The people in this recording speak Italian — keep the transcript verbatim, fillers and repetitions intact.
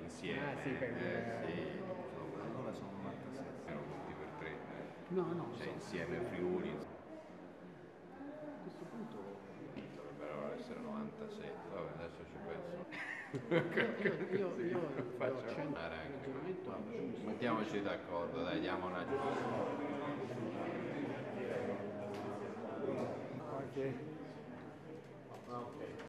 insieme. Ah, sì, per eh, il- sì, Allora sono novantasette. erano tutti per tre. No, no, Cioè so. insieme Friuli A questo punto dovrebbero essere novantasette. Vabbè, adesso ci penso. io, io, io, Così io faccio do cento andare anche. ragionamento giusto. Mettiamoci d'accordo, dai, diamo una. Ok.